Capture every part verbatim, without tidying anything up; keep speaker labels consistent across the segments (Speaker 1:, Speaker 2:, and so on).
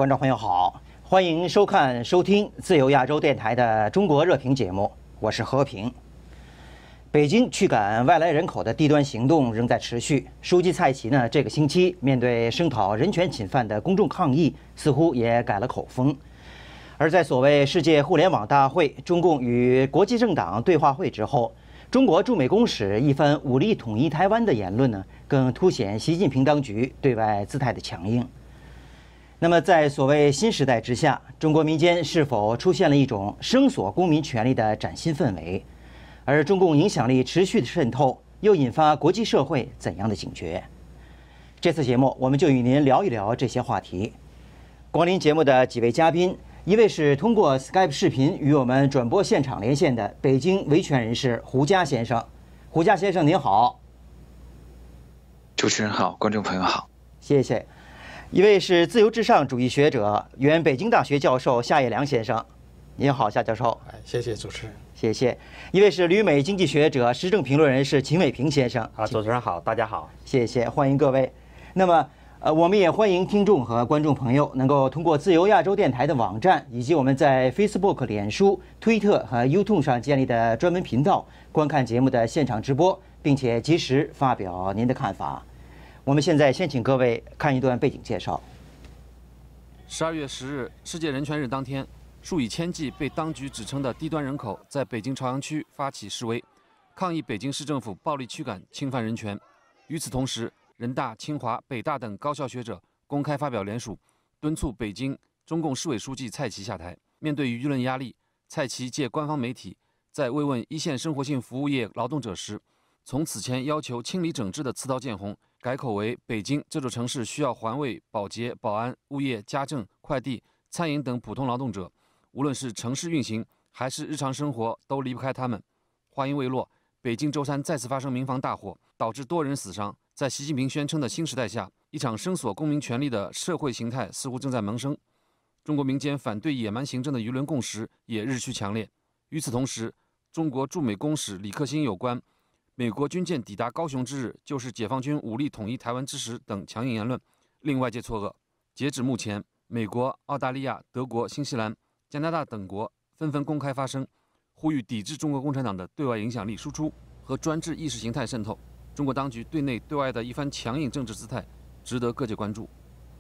Speaker 1: 观众朋友好，欢迎收看、收听自由亚洲电台的中国热评节目，我是和平。北京驱赶外来人口的低端行动仍在持续。书记蔡奇呢，这个星期面对声讨人权侵犯的公众抗议，似乎也改了口风。而在所谓世界互联网大会、中共与国际政党对话会之后，中国驻美公使一番武力统一台湾的言论呢，更凸显习近平当局对外姿态的强硬。那么，在所谓新时代之下，中国民间是否出现了一种声索公民权利的崭新氛围？而中共影响力持续的渗透，又引发国际社会怎样的警觉？这次节目，我们就与您聊一聊这些话题。光临节目的几位嘉宾，一位是通过 Skype 视频与我们转播现场连线的北京维权人士胡佳先生。胡佳先生您好。
Speaker 2: 主持人好，观众朋友好，
Speaker 1: 谢谢。一位是自由至上主义学者、原北京大学教授夏业良先生，您好，夏教授。
Speaker 3: 哎，谢谢主持人，
Speaker 1: 谢谢。一位是旅美经济学者、时政评论人士秦伟平先生。
Speaker 4: 啊，主持人好，大家好，
Speaker 1: 谢谢，欢迎各位。那么，呃，我们也欢迎听众和观众朋友能够通过自由亚洲电台的网站，以及我们在 Facebook、脸书、推特和 YouTube 上建立的专门频道，观看节目的现场直播，并且及时发表您的看法。我们现在先请各位看一段背景介绍。
Speaker 5: 十二月十日，世界人权日当天，数以千计被当局指称的低端人口在北京朝阳区发起示威，抗议北京市政府暴力驱赶、侵犯人权。与此同时，人大、清华、北大等高校学者公开发表联署，敦促北京中共市委书记蔡奇下台。面对舆论压力，蔡奇借官方媒体在慰问一线生活性服务业劳动者时，从此前要求清理整治的刺刀见红，改口为北京这座城市需要环卫、保洁、保安、物业、家政、快递、餐饮等普通劳动者，无论是城市运行还是日常生活都离不开他们。话音未落，北京周三再次发生民房大火，导致多人死伤。在习近平宣称的新时代下，一场声索公民权利的社会形态似乎正在萌生。中国民间反对野蛮行政的舆论共识也日趋强烈。与此同时，中国驻美公使李克兴有关美国军舰抵达高雄之日就是解放军武力统一台湾之时等强硬言论，令外界错愕。截止目前，美国、澳大利亚、德国、新西兰、加拿大等国纷纷公开发声，呼吁抵制中国共产党的对外影响力输出和专制意识形态渗透。中国当局对内对外的一番强硬政治姿态，值得各界关注。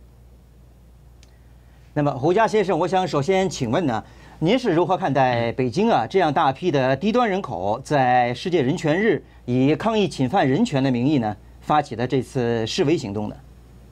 Speaker 1: 那么，胡佳先生，我想首先请问呢，您是如何看待北京啊这样大批的低端人口在世界人权日以抗议侵犯人权的名义呢发起的这次示威行动呢？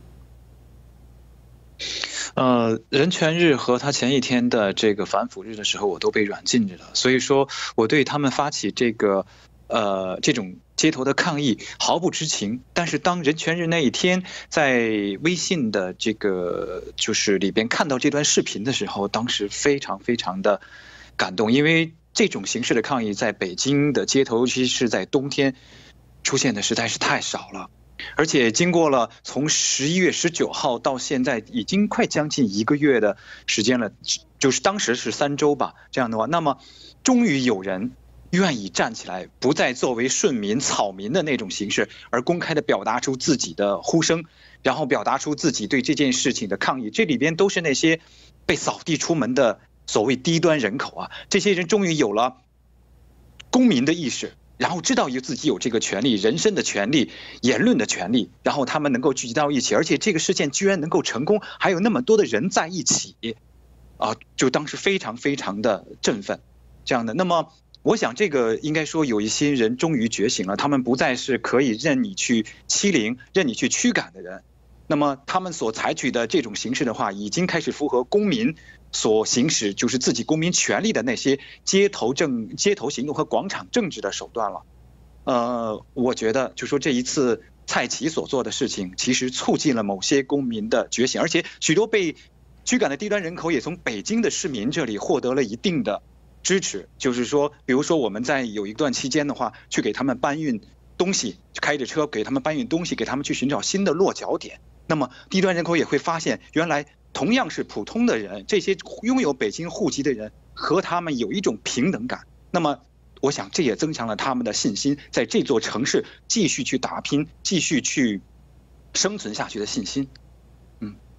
Speaker 2: 呃，人权日和他前一天的这个反腐日的时候，我都被软禁着了，所以说我对他们发起这个呃这种街头的抗议毫不知情。但是当人权日那一天在微信的这个就是里边看到这段视频的时候，当时非常非常的感动，因为这种形式的抗议在北京的街头，尤其是在冬天出现的实在是太少了。而且经过了从十一月十九号到现在已经快将近一个月的时间了，就是当时是三周吧，这样的话，那么终于有人愿意站起来，不再作为顺民草民的那种形式，而公开的表达出自己的呼声，然后表达出自己对这件事情的抗议。这里边都是那些被扫地出门的所谓低端人口啊，这些人终于有了公民的意识，然后知道有自己有这个权利，人身的权利、言论的权利，然后他们能够聚集到一起，而且这个事件居然能够成功，还有那么多的人在一起，啊，就当时非常非常的振奋，这样的。那么我想这个应该说有一些人终于觉醒了，他们不再是可以任你去欺凌、任你去驱赶的人，那么他们所采取的这种形式的话，已经开始符合公民所行使就是自己公民权利的那些街头政、街头行动和广场政治的手段了。呃，我觉得就说这一次蔡奇所做的事情，其实促进了某些公民的觉醒，而且许多被驱赶的低端人口也从北京的市民这里获得了一定的支持。就是说，比如说我们在有一段期间的话，去给他们搬运东西，开着车给他们搬运东西，给他们去寻找新的落脚点。那么低端人口也会发现，原来同样是普通的人，这些拥有北京户籍的人和他们有一种平等感。那么我想这也增强了他们的信心，在这座城市继续去打拼，继续去生存下去的信心。嗯，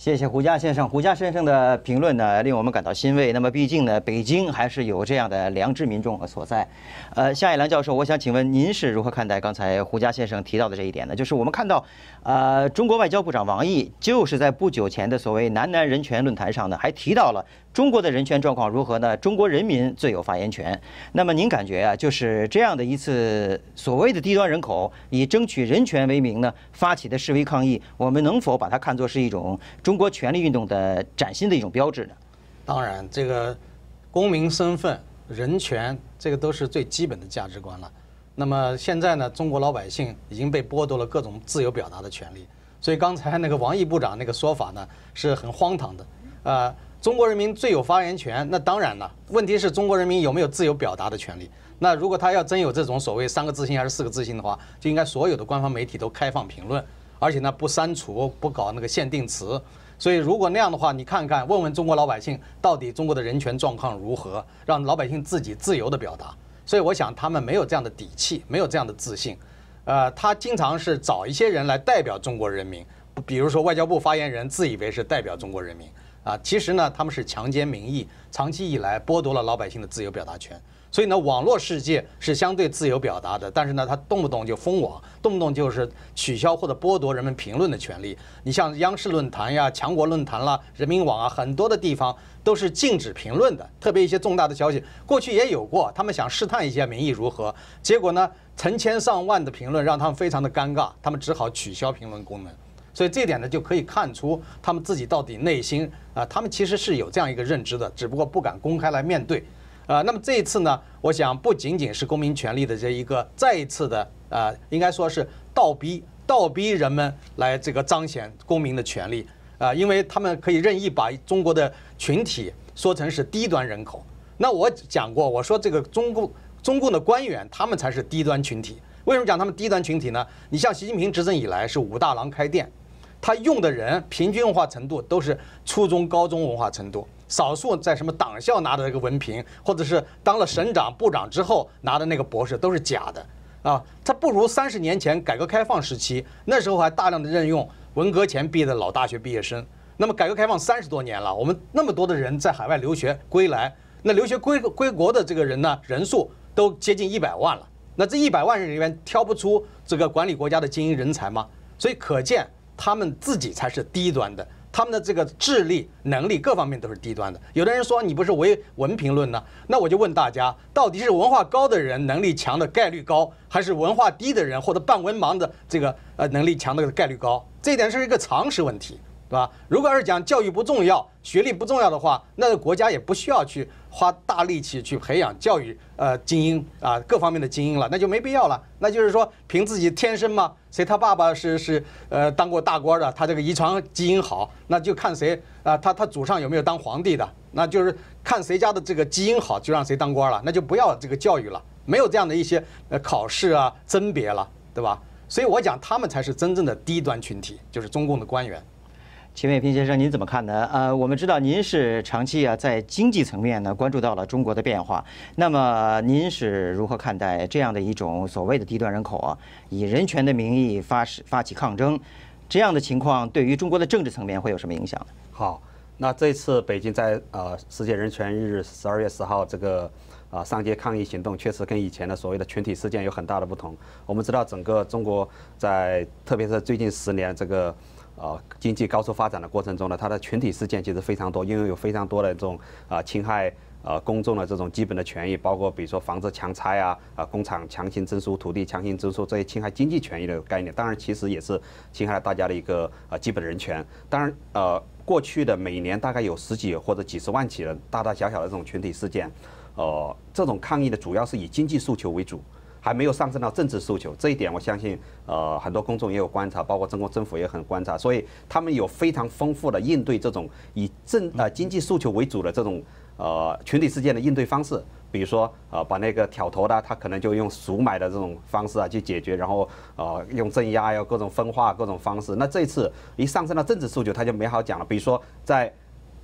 Speaker 1: 谢谢胡佳先生。胡佳先生的评论呢，令我们感到欣慰。那么，毕竟呢，北京还是有这样的良知民众所在。呃，夏一良教授，我想请问您是如何看待刚才胡佳先生提到的这一点呢？就是我们看到，呃，中国外交部长王毅就是在不久前的所谓南南人权论坛上呢，还提到了中国的人权状况如何呢？中国人民最有发言权。那么您感觉啊，就是这样的一次所谓的低端人口以争取人权为名呢发起的示威抗议，我们能否把它看作是一种中国权力运动的崭新的一种标志呢？
Speaker 3: 当然，这个公民身份、人权，这个都是最基本的价值观了。那么现在呢，中国老百姓已经被剥夺了各种自由表达的权利，所以刚才那个王毅部长那个说法呢，是很荒唐的。呃，中国人民最有发言权，那当然了，问题是中国人民有没有自由表达的权利？那如果他要真有这种所谓三个自信还是四个自信的话，就应该所有的官方媒体都开放评论，而且呢不删除、不搞那个限定词。所以如果那样的话，你看看，问问中国老百姓到底中国的人权状况如何，让老百姓自己自由的表达。所以我想他们没有这样的底气，没有这样的自信。呃，他经常是找一些人来代表中国人民，比如说外交部发言人自以为是代表中国人民啊，其实呢他们是强奸民意，长期以来剥夺了老百姓的自由表达权。所以呢，网络世界是相对自由表达的，但是呢，它动不动就封网，动不动就是取消或者剥夺人们评论的权利。你像央视论坛呀、强国论坛啦、人民网啊，很多的地方都是禁止评论的。特别一些重大的消息，过去也有过，他们想试探一下民意如何，结果呢，成千上万的评论让他们非常的尴尬，他们只好取消评论功能。所以这一点呢，就可以看出他们自己到底内心啊，他们其实是有这样一个认知的，只不过不敢公开来面对。呃，那么这一次呢，我想不仅仅是公民权利的这一个再一次的呃，应该说是倒逼倒逼人们来这个彰显公民的权利啊、呃，因为他们可以任意把中国的群体说成是低端人口。那我讲过，我说这个中共中共的官员他们才是低端群体。为什么讲他们低端群体呢？你像习近平执政以来是武大郎开店，他用的人平均文化程度都是初中、高中文化程度。少数在什么党校拿的这个文凭，或者是当了省长、部长之后拿的那个博士，都是假的啊！他不如三十年前改革开放时期，那时候还大量的任用文革前毕业的老大学毕业生。那么改革开放三十多年了，我们那么多的人在海外留学归来，那留学归归国的这个人呢，人数都接近一百万了。那这一百万人里面挑不出这个管理国家的精英人才吗？所以可见他们自己才是低端的。他们的这个智力、能力各方面都是低端的。有的人说你不是唯文评论呢？那我就问大家，到底是文化高的人能力强的概率高，还是文化低的人或者半文盲的这个呃能力强的概率高？这一点是一个常识问题，对吧？如果要是讲教育不重要、学历不重要的话，那个国家也不需要去花大力气去培养教育呃精英啊各方面的精英了，那就没必要了。那就是说凭自己天生嘛。谁他爸爸是是呃当过大官的，他这个遗传基因好，那就看谁啊、呃、他他祖上有没有当皇帝的，那就是看谁家的这个基因好就让谁当官了，那就不要这个教育了，没有这样的一些呃考试啊甄别了，对吧？所以我讲他们才是真正的低端群体，就是中共的官员。
Speaker 1: 秦卫平先生，您怎么看呢？呃，我们知道您是长期啊在经济层面呢关注到了中国的变化，那么您是如何看待这样的一种所谓的低端人口啊，以人权的名义发始发起抗争，这样的情况对于中国的政治层面会有什么影响呢？
Speaker 4: 好，那这次北京在呃世界人权日十二月十号这个啊上街抗议行动，确实跟以前的所谓的群体事件有很大的不同。我们知道整个中国在特别是最近十年这个。呃，经济高速发展的过程中呢，它的群体事件其实非常多，因为有非常多的这种啊、呃、侵害呃公众的这种基本的权益，包括比如说房子强拆啊，啊、呃、工厂强行征收、土地强行征收这些侵害经济权益的概念，当然其实也是侵害了大家的一个呃基本人权。当然呃，过去的每年大概有十几或者几十万起的大大小小的这种群体事件，呃，这种抗议的主要是以经济诉求为主。还没有上升到政治诉求，这一点我相信，呃，很多公众也有观察，包括中国政府也很观察，所以他们有非常丰富的应对这种以政呃经济诉求为主的这种呃群体事件的应对方式。比如说，呃，把那个挑头的，他可能就用赎买的这种方式啊去解决，然后呃用镇压呀各种分化各种方式。那这一次一上升到政治诉求，他就没好讲了。比如说在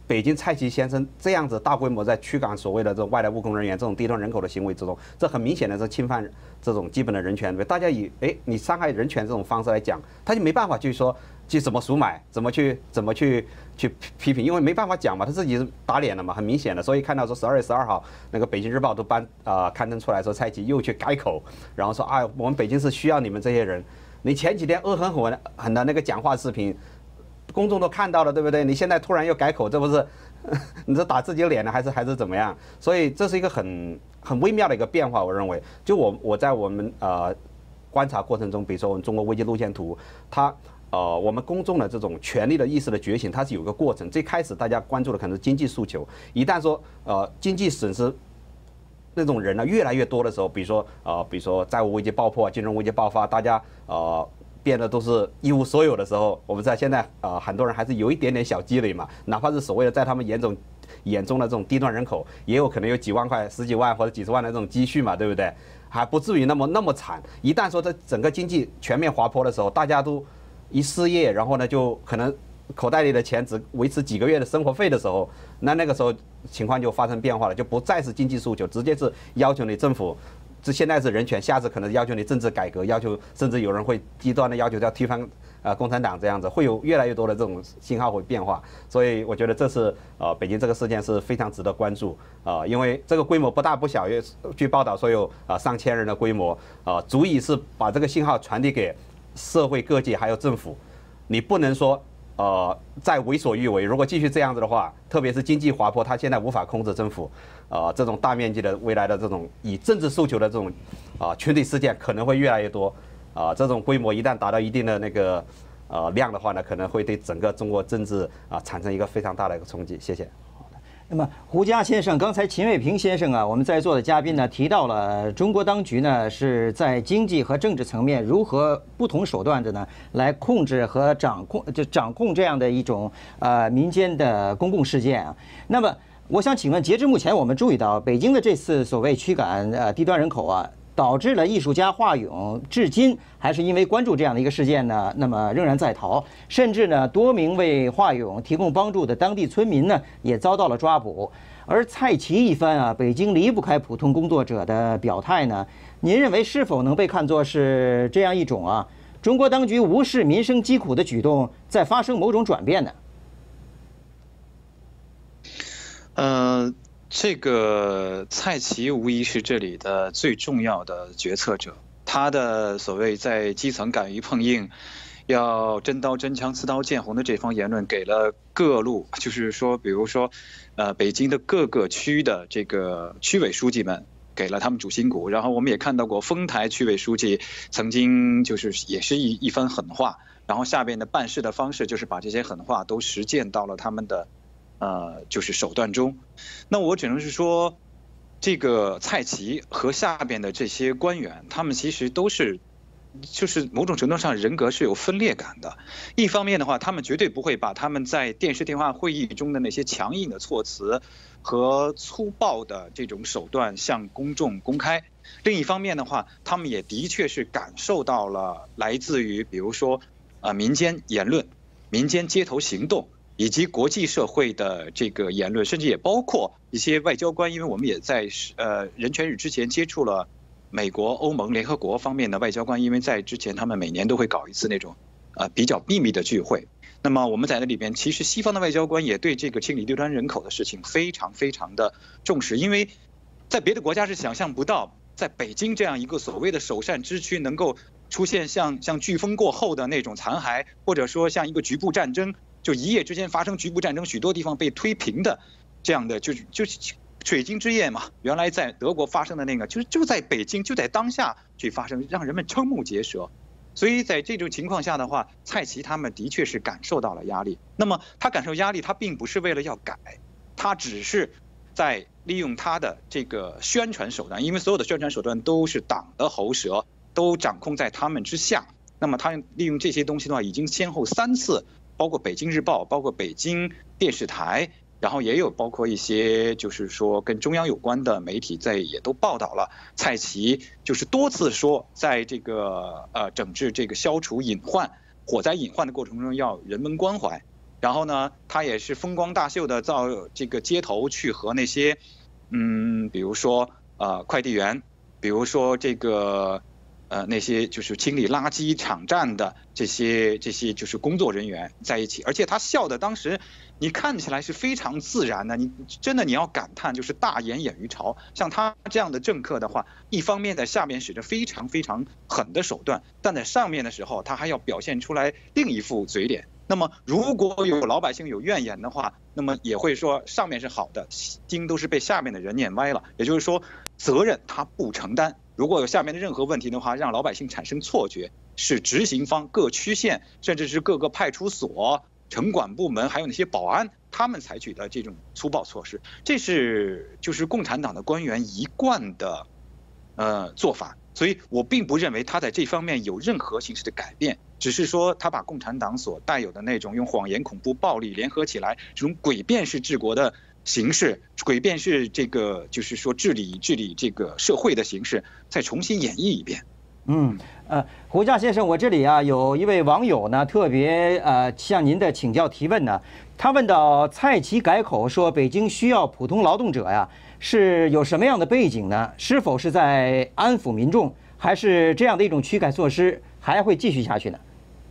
Speaker 4: 北京蔡奇先生这样子大规模在驱赶所谓的这种外来务工人员这种低端人口的行为之中，这很明显的是侵犯这种基本的人权。大家以哎你伤害人权这种方式来讲，他就没办法去说去怎么赎买，怎么去怎么去去批评，因为没办法讲嘛，他自己是打脸了嘛，很明显的。所以看到说十二月十二号那个《北京日报》都颁啊、呃、刊登出来说蔡奇又去改口，然后说啊我们北京是需要你们这些人。你前几天恶狠狠狠的那个讲话视频，公众都看到了，对不对？你现在突然又改口，这不是你这打自己脸了，还是还是怎么样？所以这是一个很很微妙的一个变化，我认为。就我我在我们呃观察过程中，比如说我们中国危机路线图，它呃我们公众的这种权利的意识的觉醒，它是有个过程。最开始大家关注的可能是经济诉求，一旦说呃经济损失那种人呢越来越多的时候，比如说呃比如说债务危机爆破、金融危机爆发，大家呃。变得都是一无所有的时候，我们知道现在呃很多人还是有一点点小积累嘛，哪怕是所谓的在他们眼中眼中的这种低端人口，也有可能有几万块、十几万或者几十万的这种积蓄嘛，对不对？还不至于那么那么惨。一旦说这整个经济全面滑坡的时候，大家都一失业，然后呢就可能口袋里的钱只维持几个月的生活费的时候，那那个时候情况就发生变化了，就不再是经济诉求，直接是要求你政府。这现在是人权，下次可能要求你政治改革，要求甚至有人会极端的要求要推翻呃共产党这样子，会有越来越多的这种信号会变化。所以我觉得这是呃北京这个事件是非常值得关注啊、呃，因为这个规模不大不小，据报道说有啊、呃、上千人的规模啊、呃，足以是把这个信号传递给社会各界还有政府。你不能说呃再为所欲为，如果继续这样子的话，特别是经济滑坡，它现在无法控制政府。呃，这种大面积的未来的这种以政治诉求的这种啊、呃、群体事件可能会越来越多啊、呃，这种规模一旦达到一定的那个呃量的话呢，可能会对整个中国政治啊、呃、产生一个非常大的一个冲击。谢谢。
Speaker 1: 那么胡佳先生，刚才秦卫平先生啊，我们在座的嘉宾呢提到了中国当局呢是在经济和政治层面如何不同手段的呢来控制和掌控，就掌控这样的一种呃民间的公共事件啊。那么我想请问，截至目前，我们注意到北京的这次所谓驱赶呃低端人口啊，导致了艺术家华勇至今还是因为关注这样的一个事件呢，那么仍然在逃，甚至呢多名为华勇提供帮助的当地村民呢也遭到了抓捕。而蔡奇一番啊，北京离不开普通工作者的表态呢，您认为是否能被看作是这样一种啊中国当局无视民生疾苦的举动在发生某种转变呢？
Speaker 2: 呃，这个蔡奇无疑是这里的最重要的决策者，他的所谓在基层敢于碰硬，要真刀真枪刺刀见红的这方言论，给了各路，就是说，比如说，呃，北京的各个区的这个区委书记们，给了他们主心骨。然后我们也看到过丰台区委书记曾经就是也是一一番狠话，然后下边的办事的方式就是把这些狠话都实践到了他们的。呃，就是手段中，那我只能是说，这个蔡奇和下边的这些官员，他们其实都是，就是某种程度上人格是有分裂感的。一方面的话，他们绝对不会把他们在电视电话会议中的那些强硬的措辞和粗暴的这种手段向公众公开；另一方面的话，他们也的确是感受到了来自于比如说，呃，民间言论、民间街头行动。以及国际社会的这个言论，甚至也包括一些外交官，因为我们也在呃人权日之前接触了美国、欧盟、联合国方面的外交官，因为在之前他们每年都会搞一次那种呃比较秘密的聚会。那么我们在那里边，其实西方的外交官也对这个清理低端人口的事情非常非常的重视，因为在别的国家是想象不到，在北京这样一个所谓的首善之区，能够出现像像飓风过后的那种残骸，或者说像一个局部战争。就一夜之间发生局部战争，许多地方被推平的，这样的就是就是水晶之夜嘛。原来在德国发生的那个，就是就在北京，就在当下去发生，让人们瞠目结舌。所以在这种情况下的话，蔡奇他们的确是感受到了压力。那么他感受压力，他并不是为了要改，他只是在利用他的这个宣传手段，因为所有的宣传手段都是党的喉舌，都掌控在他们之下。那么他利用这些东西的话，已经先后三次。包括北京日报，包括北京电视台，然后也有包括一些就是说跟中央有关的媒体在也都报道了，蔡奇就是多次说，在这个呃整治这个消除隐患、火灾隐患的过程中要人文关怀， 然后呢，他也是风光大秀的到这个街头去和那些，嗯，比如说呃快递员，比如说这个呃那些就是清理垃圾场站的这些这些就是工作人员在一起，而且他笑的当时你看起来是非常自然的，你真的你要感叹就是大眼掩于朝。像他这样的政客的话，一方面在下面使着非常非常狠的手段，但在上面的时候他还要表现出来另一副嘴脸。那么如果有老百姓有怨言的话，那么也会说上面是好的，经都是被下面的人念歪了。也就是说，责任他不承担。如果有下面的任何问题的话，让老百姓产生错觉，是执行方各区县甚至是各个派出所、城管部门还有那些保安他们采取的这种粗暴措施，这是就是共产党的官员一贯的呃做法。所以我并不认为他在这方面有任何形式的改变，只是说他把共产党所带有的那种用谎言、恐怖、暴力联合起来这种诡辩式治国的形式，诡辩式这个就是说治理治理这个社会的形式，再重新演绎一遍。
Speaker 1: 嗯，呃，胡佳先生，我这里啊有一位网友呢，特别呃向您的请教提问呢。他问到蔡奇改口说北京需要普通劳动者呀，是有什么样的背景呢？是否是在安抚民众，还是这样的一种驱改措施还会继续下去呢？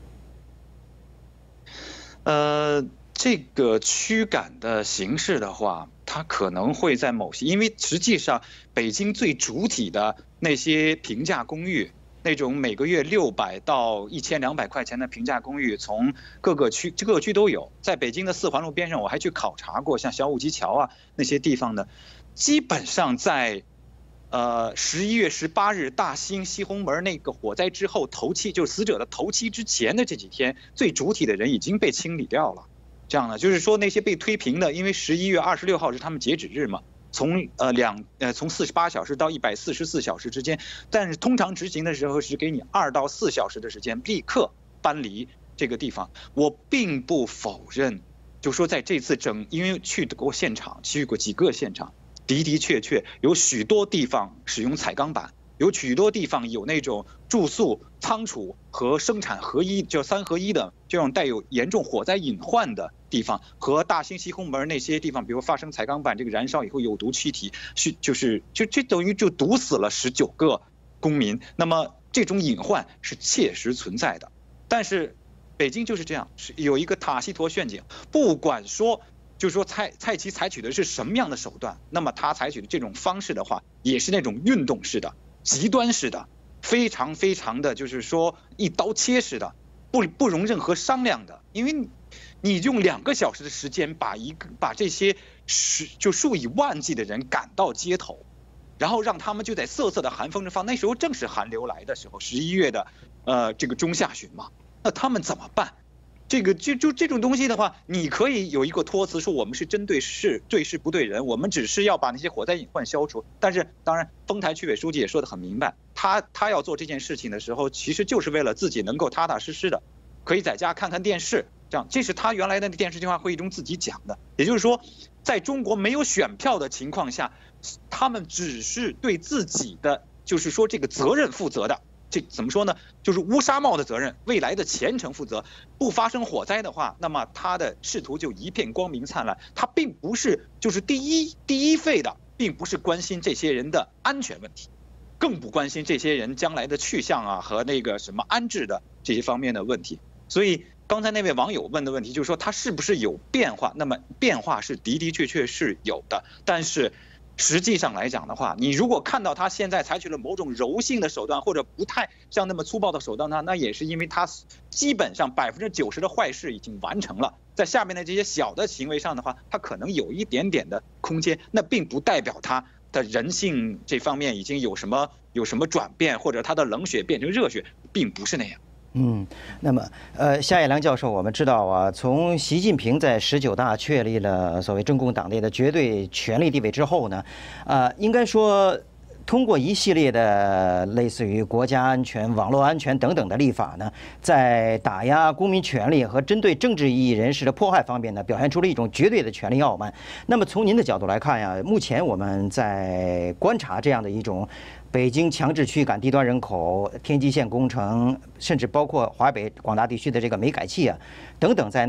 Speaker 2: 呃，这个驱赶的形式的话，它可能会在某些，因为实际上北京最主体的那些平价公寓，那种每个月六百到一千两百块钱的平价公寓，从各个区各个区都有。在北京的四环路边上，我还去考察过，像小武基桥啊那些地方的，基本上在，呃十一月十八日大兴西红门那个火灾之后头七，就是死者的头七之前的这几天，最主体的人已经被清理掉了。这样呢，就是说那些被推平的，因为十一月二十六号是他们截止日嘛。从呃两呃从四十八小时到一百四十四小时之间，但是通常执行的时候是给你二到四小时的时间，立刻搬离这个地方。我并不否认，就说在这次整，因为去过现场，去过几个现场，的的确确有许多地方使用彩钢板，有许多地方有那种住宿、仓储和生产合一，就三合一的这种带有严重火灾隐患的地方，和大兴西红门那些地方，比如发生彩钢板这个燃烧以后有毒气体，是就是就这等于就毒死了十九个公民。那么这种隐患是切实存在的，但是北京就是这样，是有一个塔西佗陷阱，不管说。就是说蔡蔡奇采取的是什么样的手段，那么他采取的这种方式的话，也是那种运动式的、极端式的，非常非常的就是说一刀切式的，不不容任何商量的。因为你用两个小时的时间把一个把这些十就数以万计的人赶到街头，然后让他们就在瑟瑟的寒风中放，那时候正是寒流来的时候，十一月的呃这个中下旬嘛，那他们怎么办？这个就就这种东西的话，你可以有一个托词说我们是针对事对事不对人，我们只是要把那些火灾隐患消除。但是当然，丰台区委书记也说得很明白，他他要做这件事情的时候，其实就是为了自己能够踏踏实实的，可以在家看看电视，这样这是他原来的电视电话会议中自己讲的。也就是说，在中国没有选票的情况下，他们只是对自己的就是说这个责任负责的。这怎么说呢？就是乌纱帽的责任，未来的前程负责。不发生火灾的话，那么他的仕途就一片光明灿烂。他并不是就是第一第一位的，并不是关心这些人的安全问题，更不关心这些人将来的去向啊和那个什么安置的这些方面的问题。所以刚才那位网友问的问题，就是说他是不是有变化？那么变化是的的确确是有的，但是。实际上来讲的话，你如果看到他现在采取了某种柔性的手段，或者不太像那么粗暴的手段呢，那也是因为他基本上百分之九十的坏事已经完成了，在下面的这些小的行为上的话，他可能有一点点的空间，那并不代表他的人性这方面已经有什么有什么转变，或者他的冷血变成热血，并不是那样。
Speaker 1: 嗯，那么呃，夏叶良教授，我们知道啊，从习近平在十九大确立了所谓中共党内的绝对权力地位之后呢，呃，应该说通过一系列的类似于国家安全、网络安全等等的立法呢，在打压公民权利和针对政治异议人士的迫害方面呢，表现出了一种绝对的权力傲慢。那么从您的角度来看呀，目前我们在观察这样的一种。北京强制驱赶低端人口、天际线工程，甚至包括华北广大地区的这个煤改气啊等等在内，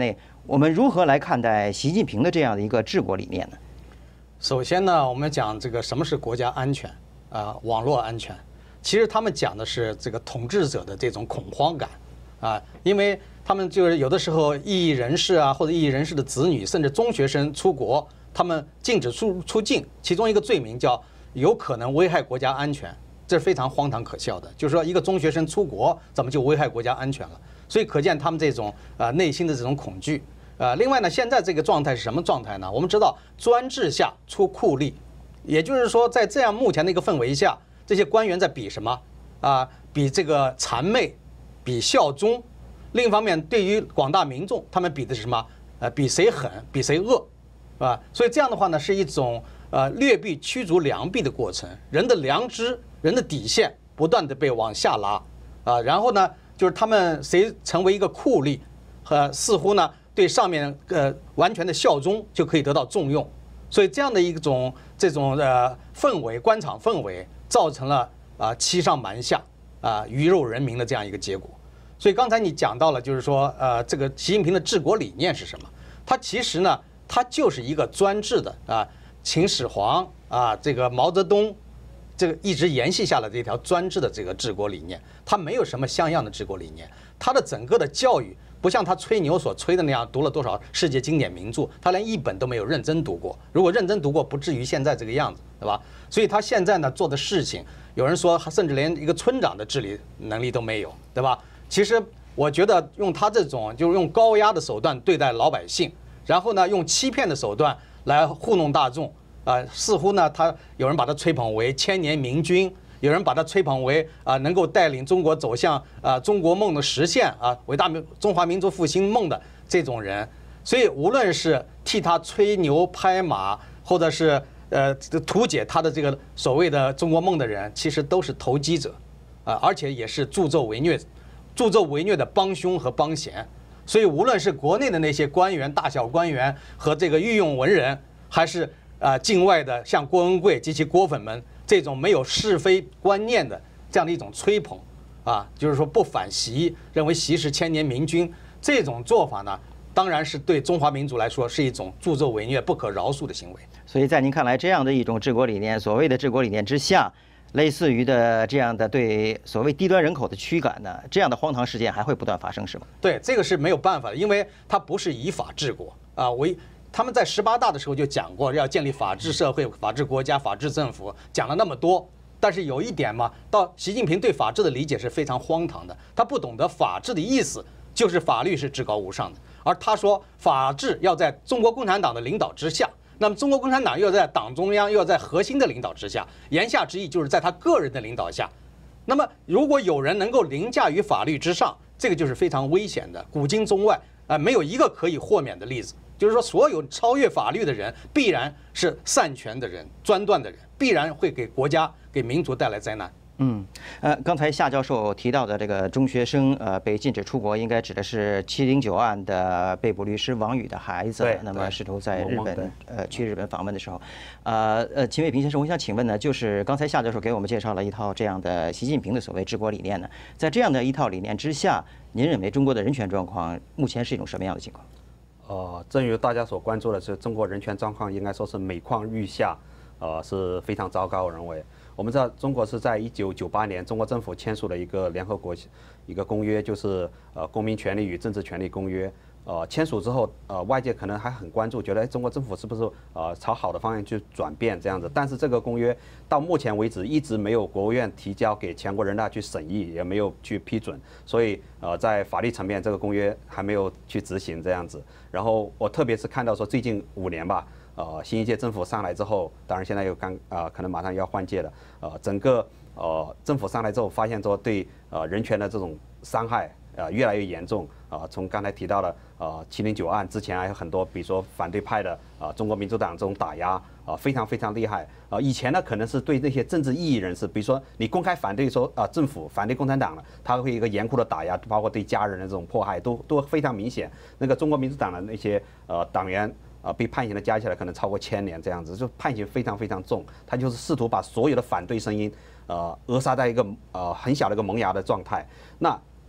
Speaker 1: 我们如何来看待习近平的这样的一个治国理念呢？
Speaker 3: 首先呢，我们讲这个什么是国家安全啊、呃，网络安全。其实他们讲的是这个统治者的这种恐慌感啊，因为他们就是有的时候异议人士啊，或者异议人士的子女，甚至中学生出国，他们禁止出出境，其中一个罪名叫有可能危害国家安全，这是非常荒唐可笑的。就是说，一个中学生出国，怎么就危害国家安全了？所以可见他们这种啊内心的这种恐惧。呃，另外呢，现在这个状态是什么状态呢？我们知道专制下出酷吏，也就是说，在这样目前的一个氛围下，这些官员在比什么啊？比这个谄媚，比效忠。另一方面，对于广大民众，他们比的是什么？呃，比谁狠，比谁恶，啊？所以这样的话呢，是一种呃劣币驱逐良币的过程。人的良知、人的底线不断的被往下拉啊。然后呢，就是他们谁成为一个酷吏，和似乎呢对上面呃完全的效忠，就可以得到重用。所以这样的一种这种呃氛围，官场氛围。造成了啊欺上瞒下啊鱼肉人民的这样一个结果。所以刚才你讲到了，就是说呃这个习近平的治国理念是什么？他其实呢，他就是一个专制的啊秦始皇啊这个毛泽东这个一直沿袭下来这条专制的这个治国理念，他没有什么像样的治国理念。他的整个的教育不像他吹牛所吹的那样读了多少世界经典名著，他连一本都没有认真读过。如果认真读过，不至于现在这个样子，对吧？所以他现在呢做的事情，有人说甚至连一个村长的治理能力都没有，对吧？其实我觉得用他这种就是用高压的手段对待老百姓，然后呢用欺骗的手段来糊弄大众，啊、呃，似乎呢他有人把他吹捧为千年明君。有人把他吹捧为啊，能够带领中国走向啊中国梦的实现啊，伟大民中华民族复兴梦的这种人，所以无论是替他吹牛拍马，或者是呃图解他的这个所谓的中国梦的人，其实都是投机者啊，而且也是助纣为虐、助纣为虐的帮凶和帮闲。所以无论是国内的那些官员、大小官员和这个御用文人，还是啊境外的像郭文贵及其郭粉们。这种没有是非观念的这样的一种吹捧，啊，就是说不反习，认为习是千年明君，这种做法呢，当然是对中华民族来说是一种助纣为虐、不可饶恕的行为。
Speaker 1: 所以在您看来，这样的一种治国理念，所谓的治国理念之下，类似于的这样的对所谓低端人口的驱赶呢，这样的荒唐事件还会不断发生，是吗？
Speaker 3: 对，这个是没有办法的，因为它不是以法治国啊，为。他们在十八大的时候就讲过要建立法治社会、法治国家、法治政府，讲了那么多。但是有一点嘛，到习近平对法治的理解是非常荒唐的，他不懂得法治的意思，就是法律是至高无上的，而他说法治要在中国共产党的领导之下，那么中国共产党又要在党中央又要在核心的领导之下，言下之意就是在他个人的领导下。那么如果有人能够凌驾于法律之上，这个就是非常危险的，古今中外啊，没有一个可以豁免的例子。就是说，所有超越法律的人，必然是擅权的人、专断的人，必然会给国家、给民族带来灾难。
Speaker 1: 嗯，呃，刚才夏教授提到的这个中学生呃被禁止出国，应该指的是七零九案的被捕律师王宇的孩子，那么试图在日本呃去日本访问的时候，呃呃，秦卫平先生，我想请问呢，就是刚才夏教授给我们介绍了一套这样的习近平的所谓治国理念呢，在这样的一套理念之下，您认为中国的人权状况目前是一种什么样的情况？
Speaker 4: 呃，正如大家所关注的是，中国人权状况应该说是每况愈下，呃，是非常糟糕。我认为，我们知道中国是在一九九八年，中国政府签署了一个联合国一个公约，就是呃《公民权利与政治权利公约》。呃，签署之后，呃，外界可能还很关注，觉得中国政府是不是呃朝好的方向去转变这样子。但是这个公约到目前为止一直没有国务院提交给全国人大去审议，也没有去批准，所以呃在法律层面这个公约还没有去执行这样子。然后我特别是看到说最近五年吧，呃新一届政府上来之后，当然现在又刚啊、呃、可能马上要换届了，呃整个呃政府上来之后发现说对呃人权的这种伤害呃越来越严重。啊，从刚才提到的呃七零九案之前还有很多，比如说反对派的啊、呃、中国民主党这种打压啊、呃、非常非常厉害啊、呃。以前呢可能是对那些政治异议人士，比如说你公开反对说啊、呃、政府反对共产党了，他会有一个严酷的打压，包括对家人的这种迫害都都非常明显。那个中国民主党的那些呃党员啊、呃、被判刑的加起来可能超过千年这样子，就判刑非常非常重。他就是试图把所有的反对声音呃扼杀在一个呃很小的一个萌芽的状态。那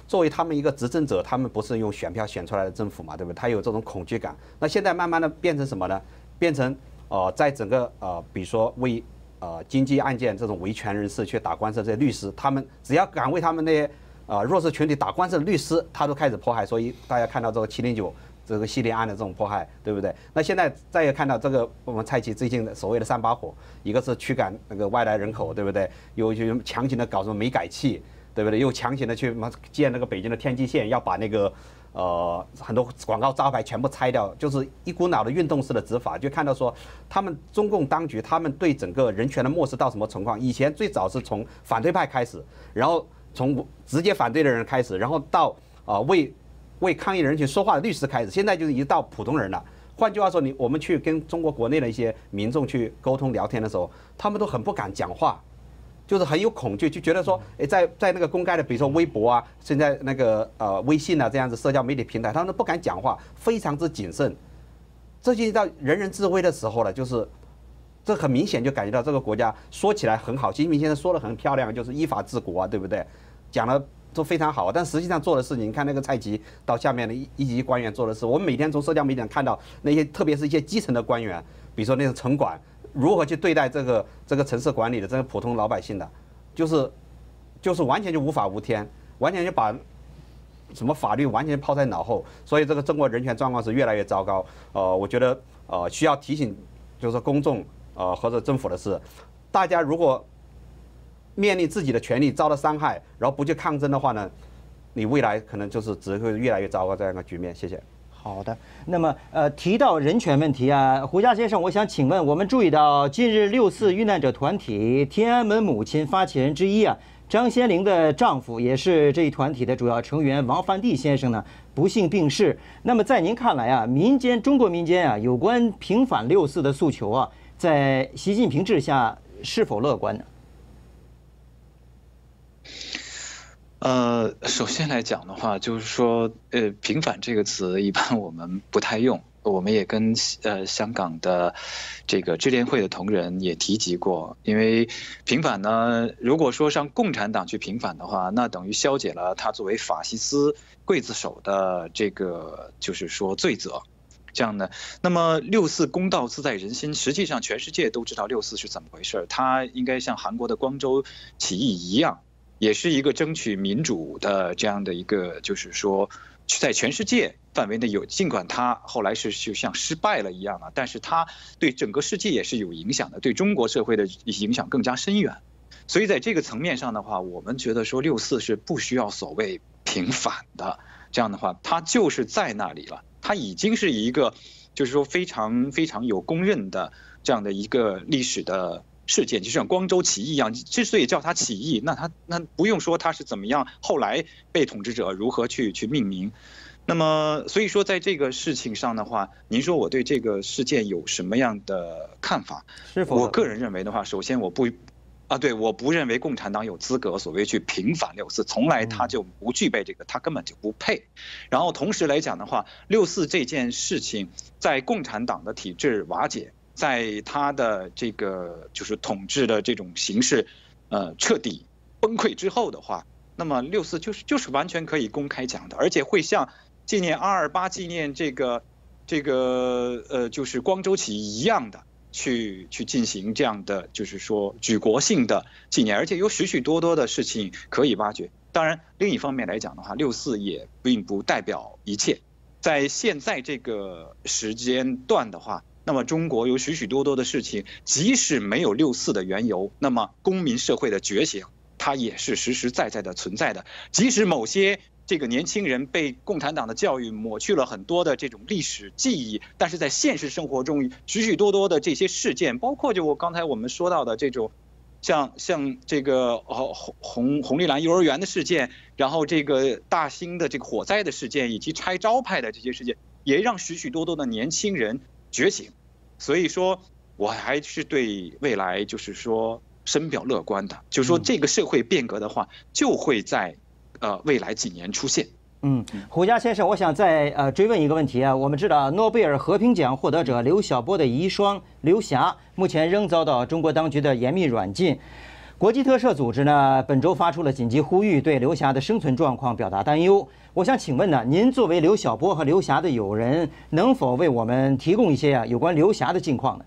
Speaker 4: 作为他们一个执政者，他们不是用选票选出来的政府嘛，对不对？他有这种恐惧感。那现在慢慢的变成什么呢？变成呃，在整个呃，比如说为呃经济案件这种维权人士去打官司的这些律师，他们只要敢为他们那些呃弱势群体打官司的律师，他都开始迫害。所以大家看到这个七零九这个系列案的这种迫害，对不对？那现在再看到这个我们蔡奇最近的所谓的三把火，一个是驱赶那个外来人口，对不对？又去强行的搞什么煤改气，对不对？又强行的去建那个北京的天际线，要把那个呃很多广告招牌全部拆掉，就是一股脑的运动式的执法，就看到说他们中共当局他们对整个人权的漠视到什么情况？以前最早是从反对派开始，然后从直接反对的人开始，然后到啊、呃、为为抗议人群说话的律师开始，现在就是一到普通人了。换句话说，你我们去跟中国国内的一些民众去沟通聊天的时候，他们都很不敢讲话，就是很有恐惧，就觉得说，哎，在在那个公开的，比如说微博啊，现在那个呃微信啊这样子社交媒体平台，他们都不敢讲话，非常之谨慎。这就到人人自危的时候了，就是这很明显就感觉到这个国家说起来很好，习近平现在说的很漂亮，就是依法治国啊，对不对？讲的都非常好，但实际上做的事情，你看那个蔡奇到下面的一一级官员做的事，我们每天从社交媒体上看到那些，特别是一些基层的官员，比如说那种城管，如何去对待这个这个城市管理的这个普通老百姓的，就是就是完全就无法无天，完全就把什么法律完全抛在脑后，所以这个中国人权状况是越来越糟糕。呃，我觉得呃需要提醒，就是说公众呃或者政府的是，大家如果面临自己的权利遭到伤害，然后不去抗争的话呢，你未来可能就是只会越来越糟糕这样一个局面。谢谢。
Speaker 1: 好的，那么呃，提到人权问题啊，胡佳先生，我想请问，我们注意到近日六四遇难者团体天安门母亲发起人之一啊，张先玲的丈夫，也是这一团体的主要成员王梵蒂先生呢，不幸病逝。那么在您看来啊，民间中国民间啊，有关平反六四的诉求啊，在习近平治下是否乐观呢？
Speaker 2: 呃，首先来讲的话，就是说，呃，平反这个词一般我们不太用，我们也跟呃香港的这个支联会的同仁也提及过，因为平反呢，如果说让共产党去平反的话，那等于消解了他作为法西斯刽子手的这个就是说罪责。这样的，那么六四公道自在人心，实际上全世界都知道六四是怎么回事，它应该像韩国的光州起义一样。也是一个争取民主的这样的一个，就是说，在全世界范围内有，尽管它后来是就像失败了一样啊，但是它对整个世界也是有影响的，对中国社会的影响更加深远。所以在这个层面上的话，我们觉得说六四是不需要所谓平反的，这样的话，它就是在那里了，它已经是一个，就是说非常非常有公认的这样的一个历史的事件，就像光州起义一样，之所以叫它起义，那它那不用说它是怎么样，后来被统治者如何去去命名。那么所以说在这个事情上的话，您说我对这个事件有什么样的看法？
Speaker 1: 是否
Speaker 2: 我个人认为的话，首先我不啊，对，我不认为共产党有资格所谓去平反六四，从来他就不具备这个，他根本就不配。然后同时来讲的话，六四这件事情在共产党的体制瓦解，在他的这个就是统治的这种形式，呃，彻底崩溃之后的话，那么六四就是就是完全可以公开讲的，而且会像纪念二二八、纪念这个这个呃，就是光州起义一样的去去进行这样的就是说举国性的纪念，而且有许许多多的事情可以挖掘。当然，另一方面来讲的话，六四也并不代表一切，在现在这个时间段的话。那么中国有许许多多的事情，即使没有六四的缘由，那么公民社会的觉醒，它也是实实在在的存在的。即使某些这个年轻人被共产党的教育抹去了很多的这种历史记忆，但是在现实生活中，许许多多的这些事件，包括就我刚才我们说到的这种，像像这个红红红绿蓝幼儿园的事件，然后这个大兴的这个火灾的事件，以及拆招牌的这些事件，也让许许多多的年轻人觉醒。所以说我还是对未来就是说深表乐观的，就是说这个社会变革的话，就会在呃未来几年出现。
Speaker 1: 嗯，胡佳先生，我想再呃追问一个问题啊。我们知道诺贝尔和平奖获得者刘晓波的遗孀刘霞，目前仍遭到中国当局的严密软禁。 国际特赦组织呢，本周发出了紧急呼吁，对刘霞的生存状况表达担忧。我想请问呢，您作为刘晓波和刘霞的友人，能否为我们提供一些啊有关刘霞的近况呢？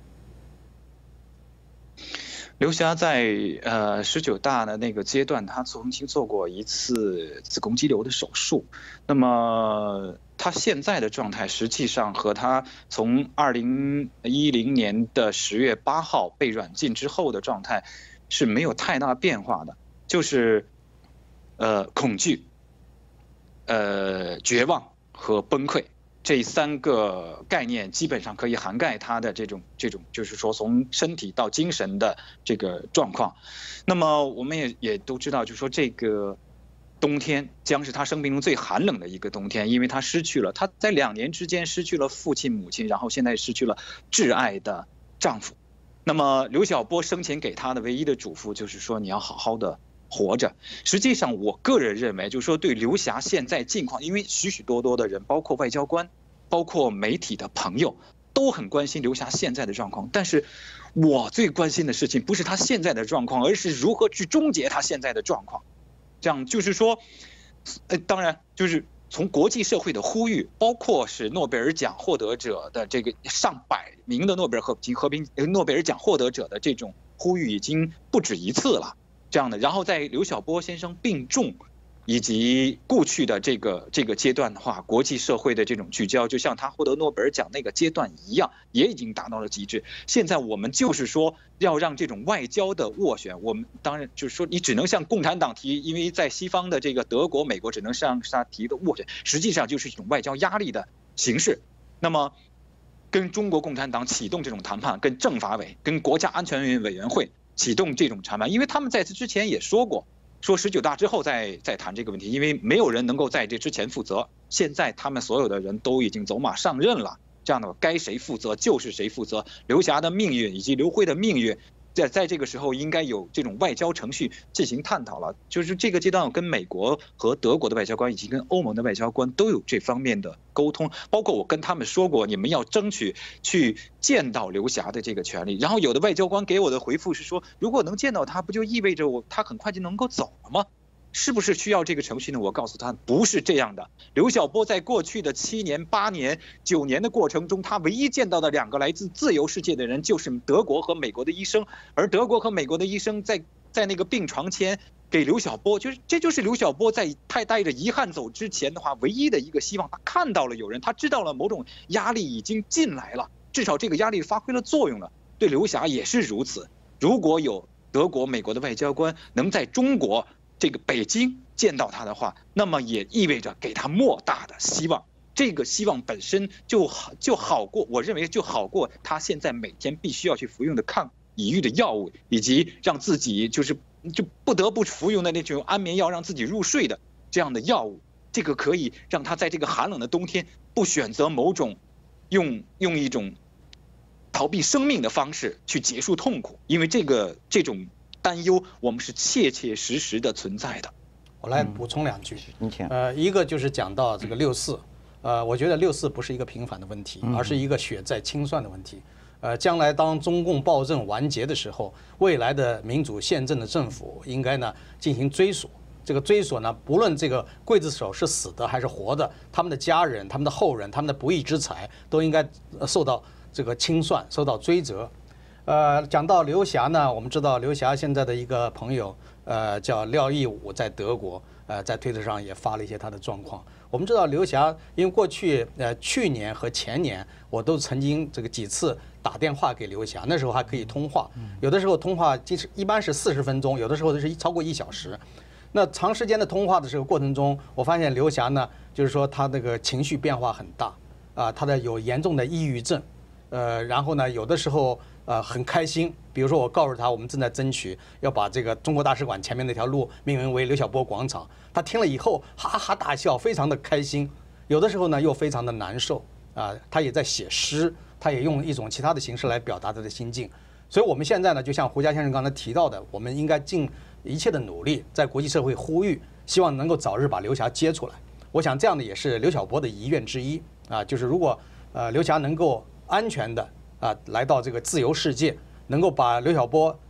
Speaker 2: 刘霞在呃十九大的那个阶段，她曾经做过一次子宫肌瘤的手术。那么她现在的状态，实际上和她从二零一零年的十月八号被软禁之后的状态是没有太大变化的，就是呃恐惧、呃绝望和崩溃。这三个概念基本上可以涵盖他的这种这种，就是说从身体到精神的这个状况。那么我们也也都知道，就是说这个冬天将是他生命中最寒冷的一个冬天，因为他失去了他在两年之间失去了父亲母亲，然后现在失去了挚爱的丈夫。那么刘晓波生前给他的唯一的嘱咐就是说，你要好好的活着。实际上，我个人认为，就是说对刘霞现在境况，因为许许多多的人，包括外交官，包括媒体的朋友，都很关心刘霞现在的状况。但是，我最关心的事情不是他现在的状况，而是如何去终结他现在的状况。这样就是说，呃，当然就是从国际社会的呼吁，包括是诺贝尔奖获得者的这个上百名的诺贝尔和平和平诺贝尔奖获得者的这种呼吁，已经不止一次了。这样的，然后在刘晓波先生病重以及过去的这个这个阶段的话，国际社会的这种聚焦，就像他获得诺贝尔奖那个阶段一样，也已经达到了极致。现在我们就是说要让这种外交的斡旋，我们当然就是说你只能向共产党提，因为在西方的这个德国、美国只能向他提的斡旋，实际上就是一种外交压力的形式。那么，跟中国共产党启动这种谈判，跟政法委、跟国家安全委员会启动这种谈判，因为他们在此之前也说过。说十九大之后再再谈这个问题，因为没有人能够在这之前负责。现在他们所有的人都已经走马上任了，这样的该谁负责就是谁负责。刘霞的命运以及刘辉的命运，在在这个时候应该有这种外交程序进行探讨了。就是这个阶段，我跟美国和德国的外交官以及跟欧盟的外交官都有这方面的沟通，包括我跟他们说过，你们要争取去见到刘霞的这个权利。然后有的外交官给我的回复是说，如果能见到他，不就意味着我他很快就能够走了吗？是不是需要这个程序呢？我告诉他，不是这样的。刘晓波在过去的七年、八年、九年的过程中，他唯一见到的两个来自自由世界的人，就是德国和美国的医生。而德国和美国的医生在在那个病床前给刘晓波，就是这就是刘晓波在他带着遗憾走之前的话，唯一的一个希望。他看到了有人，他知道了某种压力已经进来了，至少这个压力发挥了作用了。对刘霞也是如此。如果有德国、美国的外交官能在中国这个北京见到他的话，那么也意味着给他莫大的希望。这个希望本身就好就好过，我认为就好过他现在每天必须要去服用的抗抑郁的药物，以及让自己就是就不得不服用的那种安眠药，让自己入睡的这样的药物。这个可以让他在这个寒冷的冬天不选择某种用用一种逃避生命的方式去结束痛苦，因为这个这种担忧我们是切切实实的存在的。
Speaker 3: 我来补充两句。
Speaker 1: 您请。
Speaker 3: 呃，一个就是讲到这个六四，呃，我觉得六四不是一个平反的问题，而是一个血债清算的问题。呃，将来当中共暴政完结的时候，未来的民主宪政的政府应该呢进行追索。这个追索呢，不论这个刽子手是死的还是活的，他们的家人、他们的后人、他们的不义之财都应该受到这个清算，受到追责。呃，讲到刘霞呢，我们知道刘霞现在的一个朋友，呃，叫廖义武，在德国，呃，在推特上也发了一些他的状况。我们知道刘霞，因为过去呃去年和前年，我都曾经这个几次打电话给刘霞，那时候还可以通话，有的时候通话即使一般是四十分钟，有的时候是超过一小时。那长时间的通话的时候过程中，我发现刘霞呢，就是说她那个情绪变化很大，啊，她的有严重的抑郁症，呃，然后呢，有的时候呃很开心，比如说我告诉她，我们正在争取要把这个中国大使馆前面那条路命名为刘晓波广场，她听了以后哈哈大笑，非常的开心。有的时候呢又非常的难受，啊，她也在写诗，她也用一种其他的形式来表达她的心境。所以我们现在呢，就像胡佳先生刚才提到的，我们应该尽一切的努力，在国际社会呼吁，希望能够早日把刘霞接出来。我想这样的也是刘晓波的遗愿之一啊，就是如果呃刘霞能够安全的啊来到这个自由世界，能够把刘晓波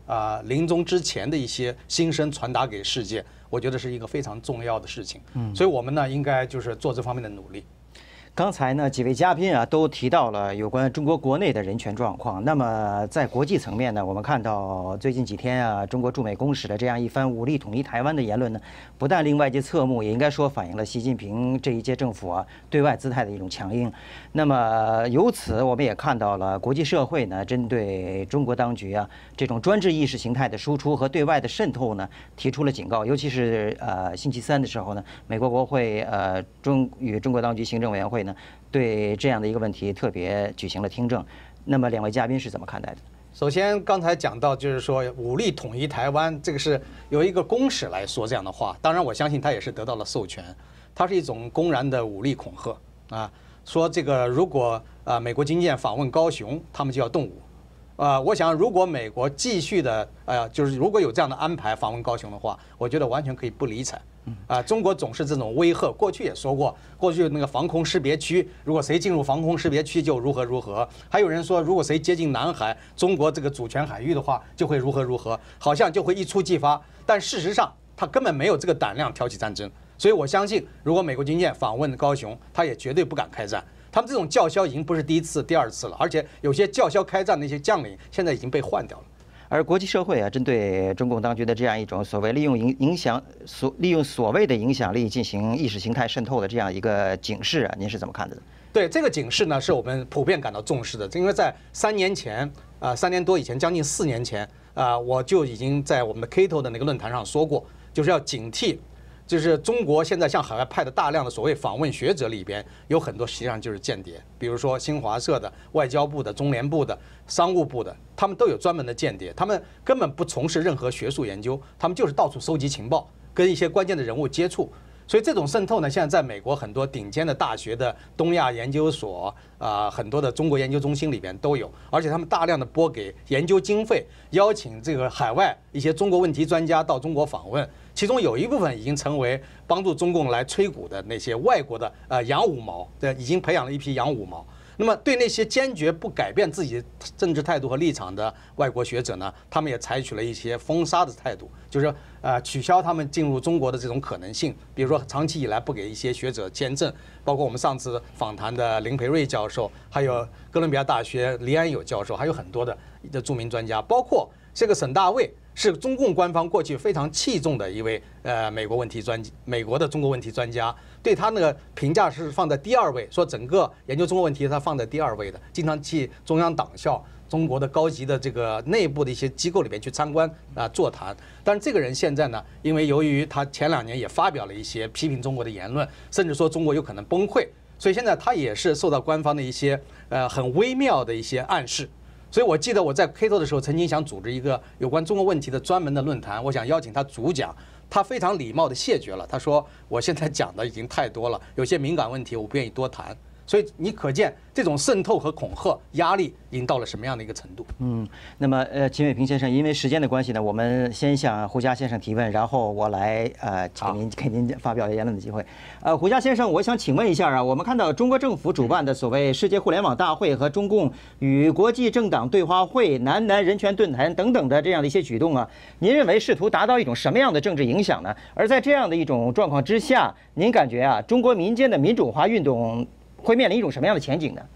Speaker 3: 啊、临终之前的一些心声传达给世界，我觉得是一个非常重要的事情。嗯，所以我们呢应该就是做这方面的努力。
Speaker 1: 刚才呢，几位嘉宾啊都提到了有关中国国内的人权状况。那么在国际层面呢，我们看到最近几天啊，中国驻美公使的这样一番武力统一台湾的言论呢，不但令外界侧目，也应该说反映了习近平这一届政府啊对外姿态的一种强硬。那么由此我们也看到了国际社会呢，针对中国当局啊这种专制意识形态的输出和对外的渗透呢，提出了警告。尤其是呃星期三的时候呢，美国国会呃中与中国当局行政委员会呢，对这样的一个问题特别举行了听证。那么两位嘉宾是怎么看待的？
Speaker 3: 首先，刚才讲到就是说武力统一台湾，这个是由一个公使来说这样的话。当然，我相信他也是得到了授权，它是一种公然的武力恐吓啊。说这个如果啊美国军舰访问高雄，他们就要动武。啊，我想如果美国继续的呃，就是如果有这样的安排访问高雄的话，我觉得完全可以不理睬。啊，中国总是这种威吓，过去也说过，过去那个防空识别区，如果谁进入防空识别区就如何如何。还有人说，如果谁接近南海，中国这个主权海域的话，就会如何如何，好像就会一触即发。但事实上，他根本没有这个胆量挑起战争。所以我相信，如果美国军舰访问高雄，他也绝对不敢开战。他们这种叫嚣已经不是第一次、第二次了，而且有些叫嚣开战的那些将领，现在已经被换掉了。
Speaker 1: 而国际社会啊，针对中共当局的这样一种所谓利用影影响所利用所谓的影响力进行意识形态渗透的这样一个警示啊，您是怎么看的？
Speaker 3: 对这个警示呢，是我们普遍感到重视的，因为在三年前啊、呃，三年多以前，将近四年前啊、呃，我就已经在我们的 Cato 的那个论坛上说过，就是要警惕。就是中国现在向海外派的大量的所谓访问学者里边，有很多实际上就是间谍，比如说新华社的、外交部的、中联部的、商务部的，他们都有专门的间谍，他们根本不从事任何学术研究，他们就是到处收集情报，跟一些关键的人物接触。所以这种渗透呢，现在在美国很多顶尖的大学的东亚研究所啊、呃，很多的中国研究中心里边都有，而且他们大量的拨给研究经费，邀请这个海外一些中国问题专家到中国访问。其中有一部分已经成为帮助中共来吹鼓的那些外国的呃洋五毛，对，已经培养了一批洋五毛。那么对那些坚决不改变自己政治态度和立场的外国学者呢，他们也采取了一些封杀的态度，就是呃取消他们进入中国的这种可能性。比如说长期以来不给一些学者签证，包括我们上次访谈的林培瑞教授，还有哥伦比亚大学黎安友教授，还有很多的的著名专家，包括这个沈大卫。是中共官方过去非常器重的一位呃美国问题专美国的中国问题专家，对他那个评价是放在第二位，说整个研究中国问题他放在第二位的，经常去中央党校、中国的高级的这个内部的一些机构里面去参观啊座谈。但是这个人现在呢，因为由于他前两年也发表了一些批评中国的言论，甚至说中国有可能崩溃，所以现在他也是受到官方的一些呃很微妙的一些暗示。所以我记得我在 Cato 的时候，曾经想组织一个有关中国问题的专门的论坛，我想邀请他主讲，他非常礼貌地谢绝了，他说我现在讲的已经太多了，有些敏感问题我不愿意多谈。所以你可见这种渗透和恐吓压力已经到了什么样的一个程度？
Speaker 1: 嗯，那么呃，秦伟平先生，因为时间的关系呢，我们先向胡佳先生提问，然后我来呃给您给您发表言论的机会。呃，胡佳先生，我想请问一下啊，我们看到中国政府主办的所谓世界互联网大会和中共与国际政党对话会、南南人权论坛等等的这样的一些举动啊，您认为试图达到一种什么样的政治影响呢？而在这样的一种状况之下，您感觉啊，中国民间的民主化运动会面临一种什么样的前景呢？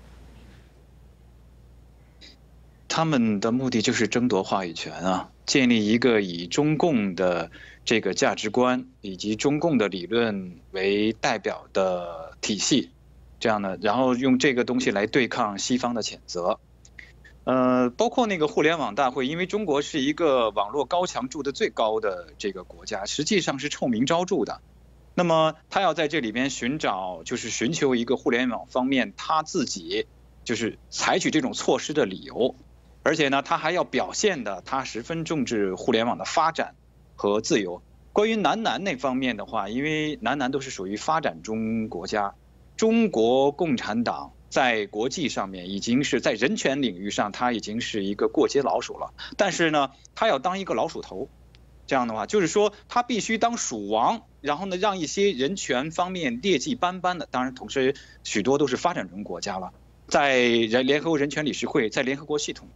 Speaker 2: 他们的目的就是争夺话语权啊，建立一个以中共的这个价值观以及中共的理论为代表的体系，这样的，然后用这个东西来对抗西方的谴责。呃，包括那个互联网大会，因为中国是一个网络高墙筑的最高的这个国家，实际上是臭名昭著的。那么他要在这里边寻找，就是寻求一个互联网方面他自己就是采取这种措施的理由，而且呢，他还要表现的他十分重视互联网的发展和自由。关于南南那方面的话，因为南南都是属于发展中国家，中国共产党在国际上面已经是在人权领域上，他已经是一个过街老鼠了。但是呢，他要当一个老鼠头。这样的话，就是说他必须当鼠王，然后呢，让一些人权方面劣迹斑斑的，当然同时许多都是发展中国家了，在人联合国人权理事会，在联合国系统上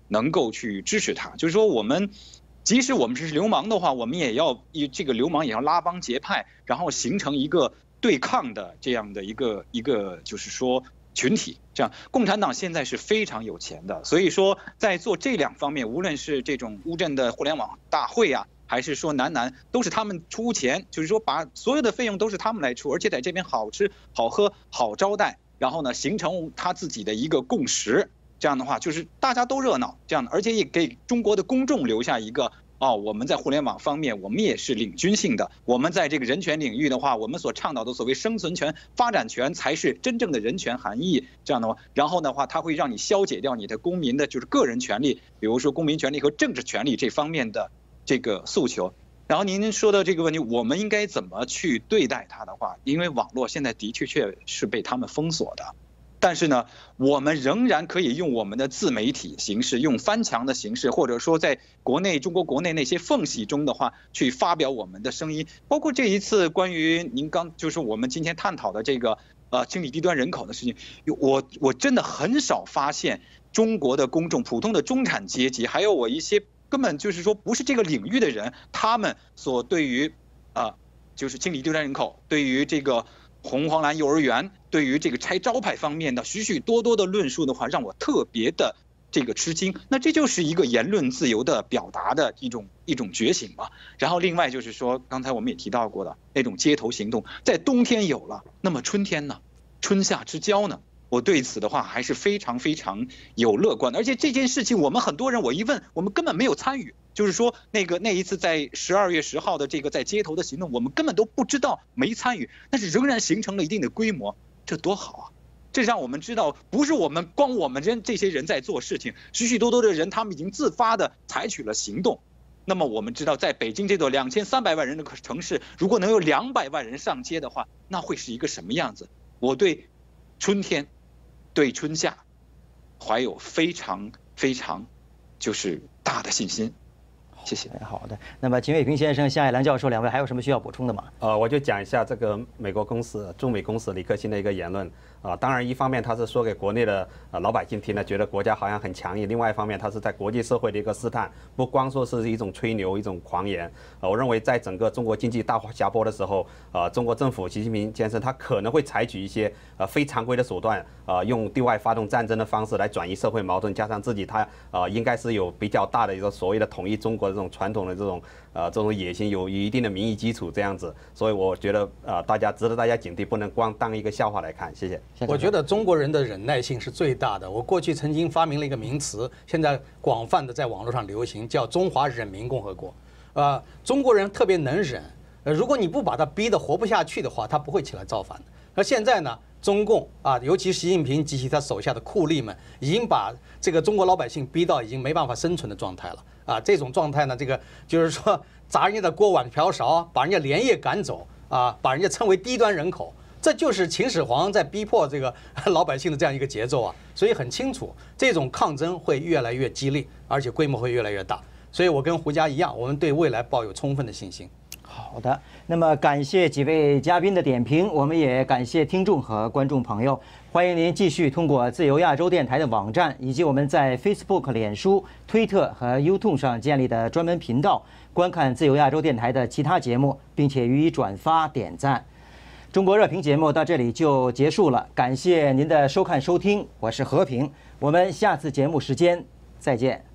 Speaker 2: 能够去支持他。就是说，我们即使我们是流氓的话，我们也要以这个流氓也要拉帮结派，然后形成一个对抗的这样的一个一个就是说群体。这样，共产党现在是非常有钱的，所以说在做这两方面，无论是这种乌镇的互联网大会啊，还是说南南，都是他们出钱，就是说把所有的费用都是他们来出，而且在这边好吃好喝好招待，然后呢形成他自己的一个共识。这样的话，就是大家都热闹，这样的，而且也给中国的公众留下一个。哦，我们在互联网方面，我们也是领军性的。我们在这个人权领域的话，我们所倡导的所谓生存权、发展权，才是真正的人权含义。这样的话，然后的话，它会让你消解掉你的公民的，就是个人权利，比如说公民权利和政治权利这方面的这个诉求。然后您说的这个问题，我们应该怎么去对待它的话，因为网络现在的确确是被他们封锁的。但是呢，我们仍然可以用我们的自媒体形式，用翻墙的形式，或者说在国内中国国内那些缝隙中的话，去发表我们的声音。包括这一次关于您刚就是我们今天探讨的这个呃清理低端人口的事情，我我真的很少发现中国的公众、普通的中产阶级，还有我一些根本就是说不是这个领域的人，他们所对于呃就是清理低端人口，对于这个红黄蓝幼儿园，对于这个拆招牌方面的许许多多的论述的话，让我特别的这个吃惊。那这就是一个言论自由的表达的一种一种觉醒吧。然后另外就是说，刚才我们也提到过的那种街头行动，在冬天有了，那么春天呢？春夏之交呢？我对此的话还是非常非常有乐观的。而且这件事情，我们很多人我一问，我们根本没有参与。就是说，那个那一次在十二月十号的这个在街头的行动，我们根本都不知道，没参与，但是仍然形成了一定的规模，这多好啊！这让我们知道，不是我们光我们人这些人在做事情，许许多多的人他们已经自发的采取了行动。那么我们知道，在北京这座两千三百万人的城市，如果能有两百万人上街的话，那会是一个什么样子？我对春天，对春夏，怀有非常非常就是大的信心。谢谢。
Speaker 1: 好的，那么秦卫平先生、夏爱兰教授两位还有什么需要补充的吗？
Speaker 4: 呃，我就讲一下这个美国公司驻美公使李克勤的一个言论啊、呃。当然，一方面他是说给国内的呃老百姓听的，觉得国家好像很强硬；另外一方面，他是在国际社会的一个试探，不光说是一种吹牛、一种狂言。呃，我认为在整个中国经济大下坡的时候，呃，中国政府习近平先生他可能会采取一些呃非常规的手段，呃，用对外发动战争的方式来转移社会矛盾，加上自己他呃应该是有比较大的一个所谓的统一中国的这种传统的这种呃这种野心，有一定的民意基础这样子，所以我觉得呃大家值得大家警惕，不能光当一个笑话来看。谢谢。
Speaker 3: 我觉得中国人的忍耐性是最大的。我过去曾经发明了一个名词，现在广泛的在网络上流行，叫中华忍民共和国。呃，中国人特别能忍，呃，如果你不把他逼得活不下去的话，他不会起来造反的。而现在呢，中共啊，尤其习近平及其他手下的酷吏们，已经把这个中国老百姓逼到已经没办法生存的状态了啊！这种状态呢，这个就是说砸人家的锅碗瓢勺，把人家连夜赶走啊，把人家称为低端人口，这就是秦始皇在逼迫这个老百姓的这样一个节奏啊！所以很清楚，这种抗争会越来越激烈，而且规模会越来越大。所以我跟胡佳一样，我们对未来抱有充分的信心。
Speaker 1: 好的，那么感谢几位嘉宾的点评，我们也感谢听众和观众朋友。欢迎您继续通过自由亚洲电台的网站，以及我们在 Facebook、脸书、推特和 YouTube 上建立的专门频道，观看自由亚洲电台的其他节目，并且予以转发点赞。中国热评节目到这里就结束了，感谢您的收看收听，我是和平，我们下次节目时间再见。